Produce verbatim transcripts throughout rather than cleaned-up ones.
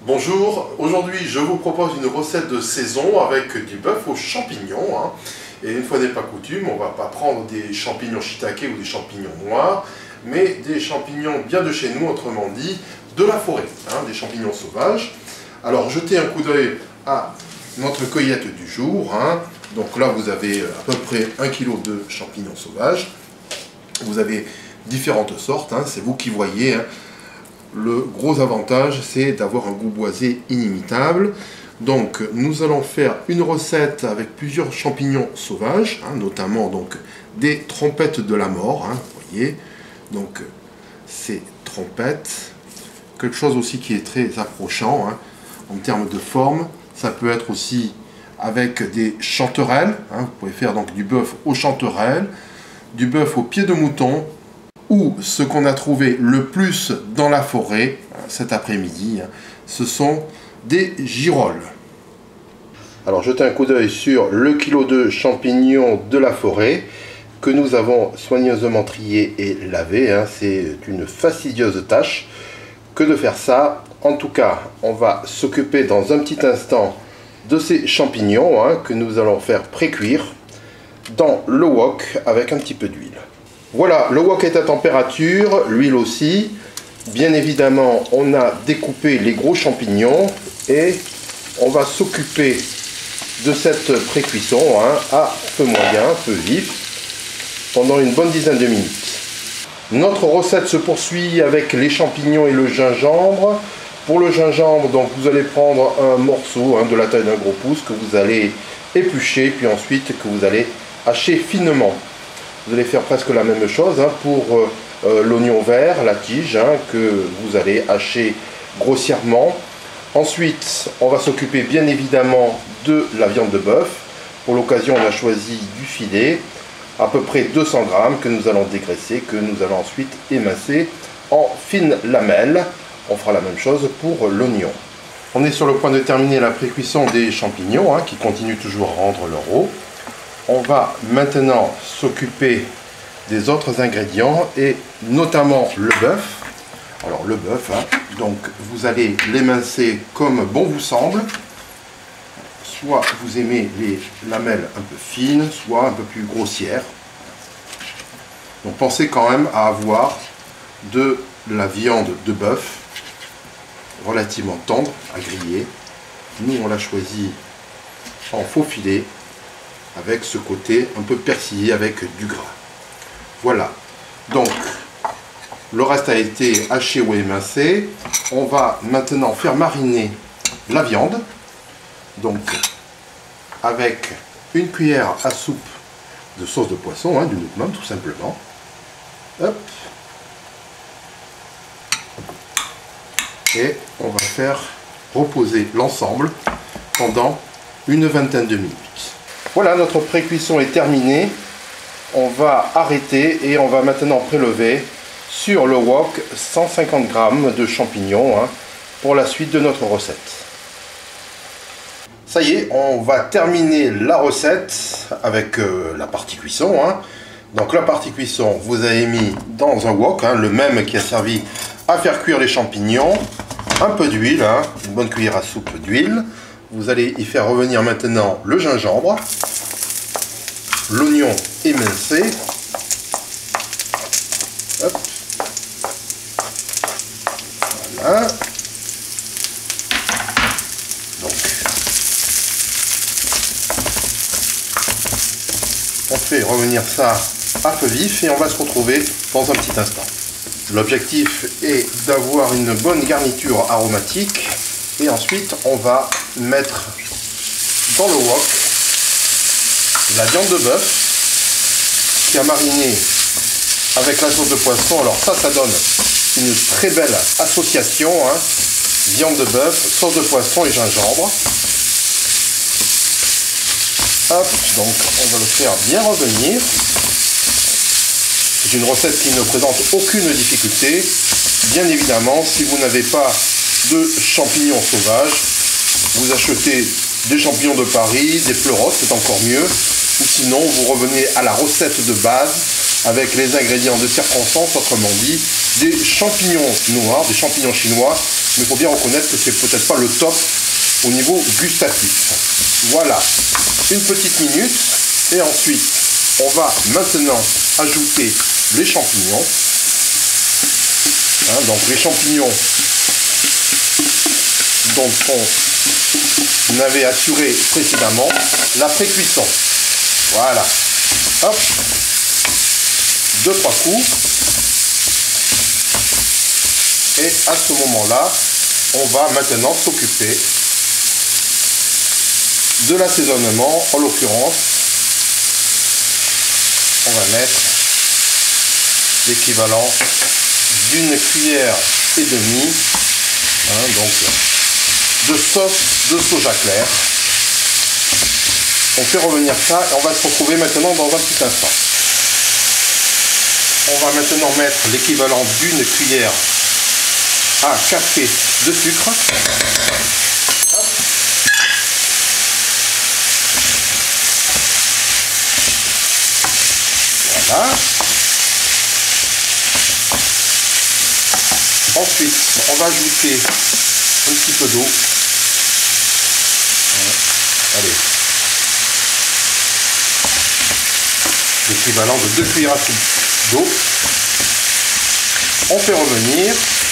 Bonjour, aujourd'hui je vous propose une recette de saison avec du bœuf aux champignons. Hein. Et une fois n'est pas coutume, on ne va pas prendre des champignons shiitake ou des champignons noirs, mais des champignons bien de chez nous, autrement dit, de la forêt, hein, des champignons sauvages. Alors jetez un coup d'œil à notre cueillette du jour. Hein. Donc là vous avez à peu près un kilo de champignons sauvages. Vous avez différentes sortes, hein, c'est vous qui voyez. Hein. Le gros avantage, c'est d'avoir un goût boisé inimitable. Donc, nous allons faire une recette avec plusieurs champignons sauvages, hein, notamment donc des trompettes de la mort. Hein, vous voyez, donc ces trompettes, quelque chose aussi qui est très approchant hein, en termes de forme. Ça peut être aussi avec des chanterelles. Hein, vous pouvez faire donc du bœuf aux chanterelles, du bœuf au pied de mouton, ou ce qu'on a trouvé le plus dans la forêt cet après-midi, ce sont des girolles. Alors jetez un coup d'œil sur le kilo de champignons de la forêt que nous avons soigneusement trié et lavé. Hein. C'est une fastidieuse tâche que de faire ça. En tout cas, on va s'occuper dans un petit instant de ces champignons hein, que nous allons faire pré-cuire dans le wok avec un petit peu d'huile. Voilà, le wok est à température, l'huile aussi. Bien évidemment, on a découpé les gros champignons et on va s'occuper de cette pré-cuisson hein, à feu moyen, feu vif, pendant une bonne dizaine de minutes. Notre recette se poursuit avec les champignons et le gingembre. Pour le gingembre, donc, vous allez prendre un morceau hein, de la taille d'un gros pouce que vous allez éplucher, puis ensuite que vous allez hacher finement. Vous allez faire presque la même chose hein, pour euh, l'oignon vert, la tige, hein, que vous allez hacher grossièrement. Ensuite, on va s'occuper bien évidemment de la viande de bœuf. Pour l'occasion, on a choisi du filet, à peu près deux cents grammes, que nous allons dégraisser, que nous allons ensuite émincer en fines lamelles. On fera la même chose pour l'oignon. On est sur le point de terminer la pré-cuisson des champignons, hein, qui continuent toujours à rendre leur eau. On va maintenant s'occuper des autres ingrédients et notamment le bœuf. Alors le bœuf, hein, donc vous allez l'émincer comme bon vous semble. Soit vous aimez les lamelles un peu fines, soit un peu plus grossières. Donc pensez quand même à avoir de la viande de bœuf relativement tendre à griller. Nous on l'a choisi en faux filet, avec ce côté un peu persillé avec du gras. Voilà, donc le reste a été haché ou émincé. On va maintenant faire mariner la viande, donc avec une cuillère à soupe de sauce de poisson, hein, du Nutmam tout simplement. Hop. Et on va faire reposer l'ensemble pendant une vingtaine de minutes. Voilà, notre pré-cuisson est terminée. On va arrêter et on va maintenant prélever sur le wok cent cinquante grammes de champignons hein, pour la suite de notre recette. Ça y est, on va terminer la recette avec euh, la partie cuisson. Hein. Donc la partie cuisson, vous avez mis dans un wok, hein, le même qui a servi à faire cuire les champignons, un peu d'huile, hein, une bonne cuillère à soupe d'huile. Vous allez y faire revenir maintenant le gingembre, l'oignon émincé. Hop. Voilà. Donc, on fait revenir ça à feu vif et on va se retrouver dans un petit instant. L'objectif est d'avoir une bonne garniture aromatique. Et ensuite, on va mettre dans le wok la viande de bœuf qui a mariné avec la sauce de poisson. Alors ça, ça donne une très belle association. Hein. Viande de bœuf, sauce de poisson et gingembre. Hop, donc on va le faire bien revenir. C'est une recette qui ne présente aucune difficulté. Bien évidemment, si vous n'avez pas de champignons sauvages, vous achetez des champignons de Paris, des pleurotes, c'est encore mieux, ou sinon vous revenez à la recette de base avec les ingrédients de circonstance, autrement dit des champignons noirs, des champignons chinois mais il faut bien reconnaître que c'est peut-être pas le top au niveau gustatif. Voilà, une petite minute, et ensuite on va maintenant ajouter les champignons. Hein, donc les champignons dont on avait assuré précédemment la pré-cuisson. Voilà. Hop. Deux, trois coups. Et à ce moment-là, on va maintenant s'occuper de l'assaisonnement. En l'occurrence, on va mettre l'équivalent d'une cuillère et demie, hein, donc de sauce de soja clair. On fait revenir ça et on va se retrouver maintenant dans un petit instant. On va maintenant mettre l'équivalent d'une cuillère à café de sucre. Voilà. Ensuite, on va ajouter un petit peu d'eau. Allez. L'équivalent de deux cuillères à soupe d'eau. On fait revenir.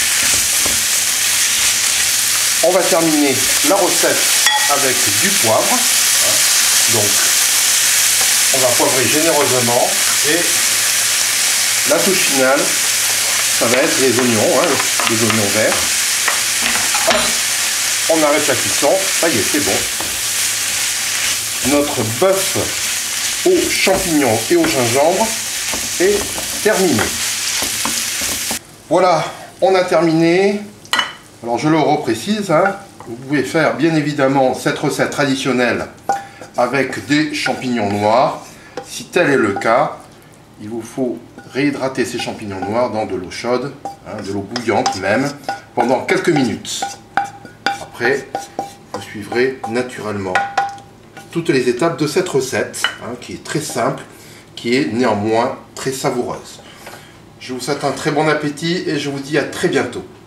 On va terminer la recette avec du poivre. Donc, on va poivrer généreusement. Et la touche finale, ça va être les oignons, hein, les oignons verts. Hop, on arrête la cuisson. Ça y est, c'est bon. Notre bœuf aux champignons et au gingembre est terminé. Voilà, on a terminé. Alors je le reprécise, hein, vous pouvez faire bien évidemment cette recette traditionnelle avec des champignons noirs. Si tel est le cas, il vous faut réhydrater ces champignons noirs dans de l'eau chaude, hein, de l'eau bouillante même, pendant quelques minutes. Après, vous suivrez naturellement toutes les étapes de cette recette, hein, qui est très simple, qui est néanmoins très savoureuse. Je vous souhaite un très bon appétit et je vous dis à très bientôt.